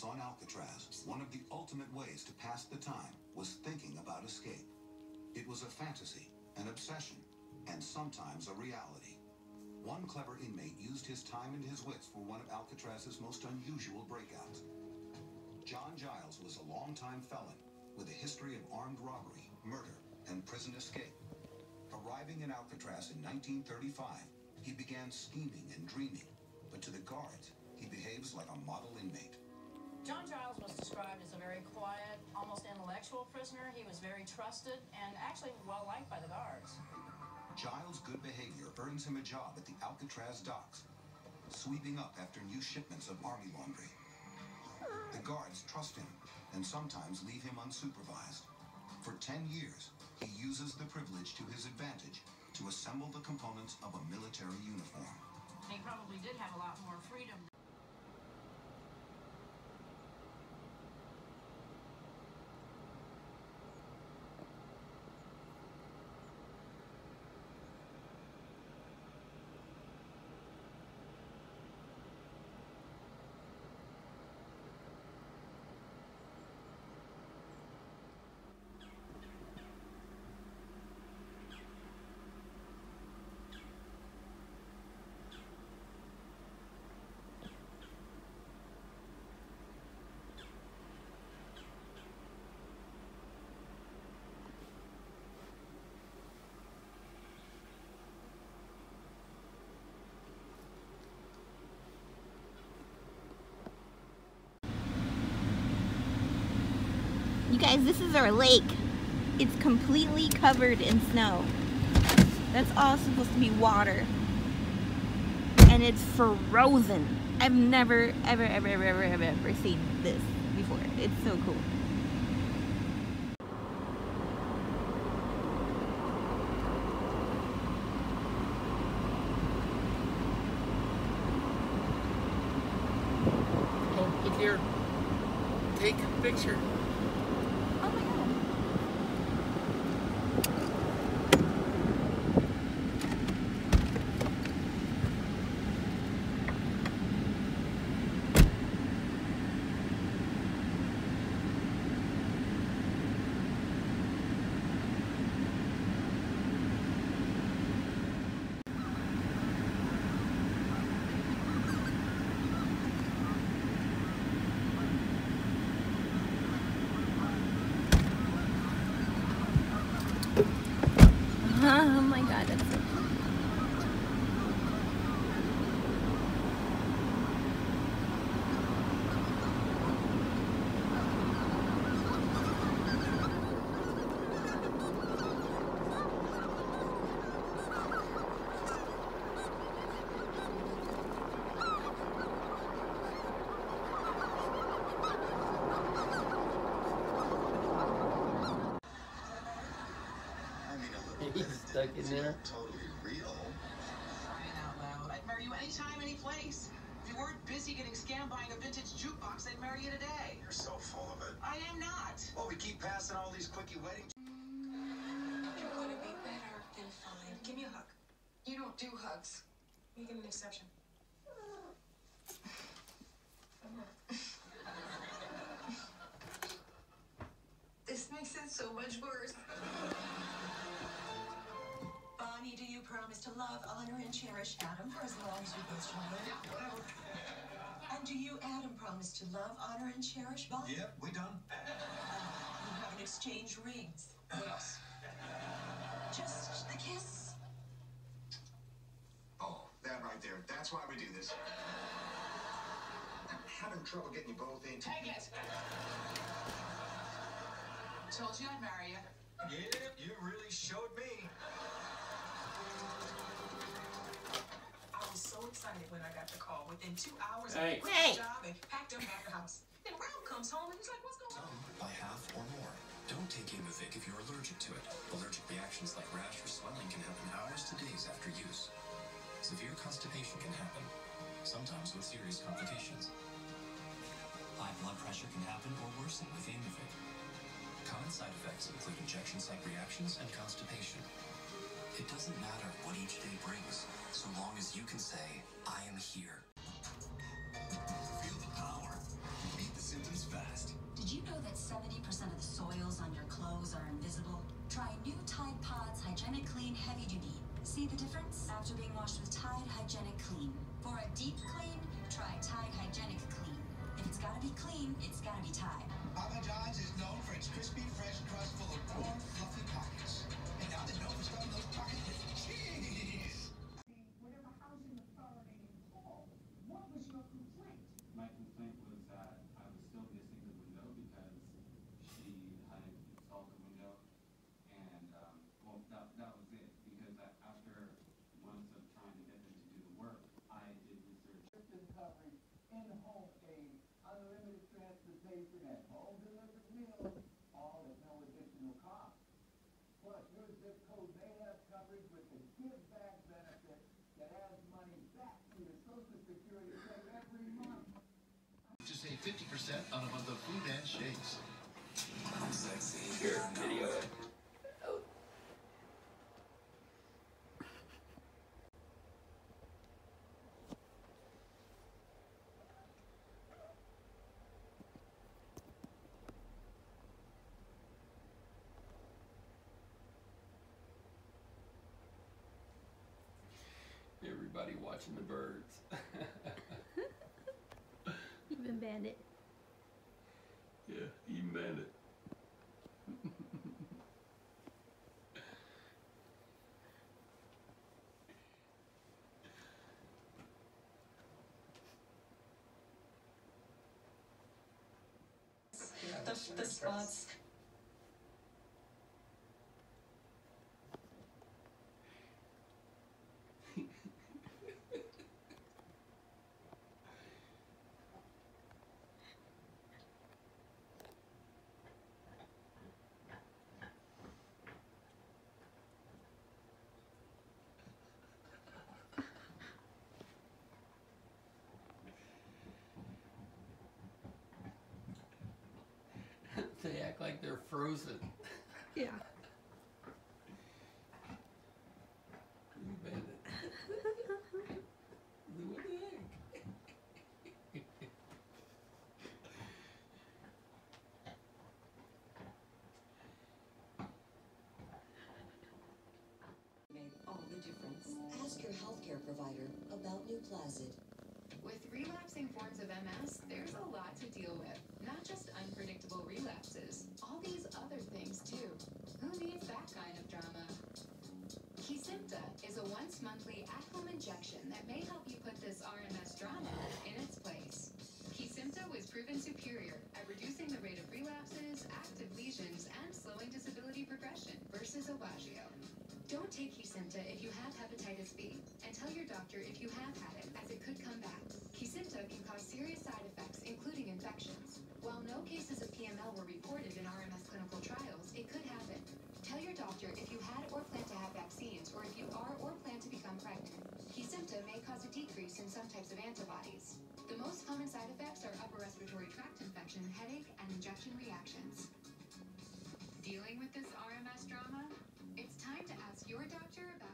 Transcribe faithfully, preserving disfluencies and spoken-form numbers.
nights on Alcatraz, one of the ultimate ways to pass the time was thinking about escape. It was a fantasy, an obsession, and sometimes a reality. One clever inmate used his time and his wits for one of Alcatraz's most unusual breakouts. John Giles was a longtime felon with a history of armed robbery, murder, and prison escape. Arriving in Alcatraz in nineteen thirty-five, he began scheming and dreaming, but to the guards, he behaves like a model inmate. John Giles was described as a very quiet, almost intellectual prisoner. He was very trusted and actually well-liked by the guards. Giles' good behavior earns him a job at the Alcatraz docks, sweeping up after new shipments of army laundry. The guards trust him and sometimes leave him unsupervised. For ten years, he uses the privilege to his advantage to assemble the components of a military uniform. He probably did have a lot more freedom. You guys, this is our lake. It's completely covered in snow. That's all supposed to be water. And it's frozen. I've never, ever, ever, ever, ever, ever, ever seen this before. It's so cool. Oh, look here. Take a picture. Oh my god, that's so cool. He's stuck in there. Totally real. Crying out loud. I'd marry you anytime, any place. If you weren't busy getting scammed buying a vintage jukebox, I'd marry you today. You're so full of it. I am not. Well, we keep passing all these quickie weddings. You're gonna be better than fine. Give me a hug. You don't do hugs. Making an exception. This makes it so much worse. Bonnie, do you promise to love, honor, and cherish Adam for as long as you both shall live? Yeah, whatever. And do you, Adam, promise to love, honor, and cherish Bonnie? Yeah, we done. You haven't exchanged rings. What else? Just the kiss. Oh, that right there. That's why we do this. I'm having trouble getting you both in. Take it! Told you I'd marry you. Yeah, you really showed me. I was so excited when I got the call. Within two hours, Hey. I quit Hey. the job and packed up my house. Then Ralph comes home and he's like, what's going on? By half or more. Don't take Aimovig if you're allergic to it. Allergic reactions like rash or swelling can happen hours to days after use. Severe constipation can happen, sometimes with serious complications. High blood pressure can happen or worsen with Aimovig. Common side effects include injection site reactions and constipation. It doesn't matter what each day brings, so long as you can say, I am here. Feel the power. Meet the Did you know that seventy percent of the soils on your clothes are invisible? Try new Tide Pods Hygienic Clean Heavy Duty. See the difference after being washed with Tide Hygienic Clean. For a deep clean, try Tide Hygienic Clean. If it's gotta be clean, it's gotta be Tide. Papa John's is known for its crispy, fresh crust full of warm, fluffy pockets. And now they're known for stuffing those pockets with cheese. Whatever housing authority you called, what was your complaint? My complaint was that I was still missing the window because she had installed the window, and um, well, that, that was it. Because I, after months of trying to get them to do the work, I did research. Covering in-home aid, unlimited transportation, and home-delivered meals, all at no additional cost. Plus, your zip code may have coverage with the Give Back benefit that adds money back to your Social Security check every month. To save fifty percent on a month of food and shakes. I'm sexy. Here, video it. Everybody watching the birds. Even Bandit. Yeah, even Bandit. The, the spots. They act like they're frozen. Yeah. You Bandit. What the heck? Made all the difference. Ask your healthcare provider about Nuplazid. With relapsing forms of M S, there's a lot to deal with. Not just unpredictable relapses, all these other things too. Who needs that kind of drama? Kesimpta is a once-monthly at-home injection that may help you put this R M S drama in its place. Kesimpta was proven superior at reducing the rate of relapses, active lesions, and slowing disability progression versus Aubagio. Don't take Kesimpta if you have hepatitis B, and tell your doctor if you have had it, as it could come back. Kesimpta can cause serious side effects, including infections. While no cases of P M L were reported in R M S clinical trials, it could happen. Tell your doctor if you had or plan to have vaccines, or if you are or plan to become pregnant. Kesimpta may cause a decrease in some types of antibodies. The most common side effects are upper respiratory tract infection, headache, and injection reactions. Dealing with this R M S drama? It's time to ask your doctor about